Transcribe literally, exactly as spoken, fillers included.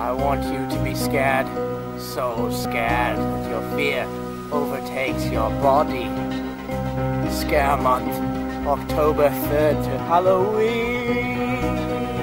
I want you to be scared, so scared that your fear overtakes your body. Scare month, October third to Halloween.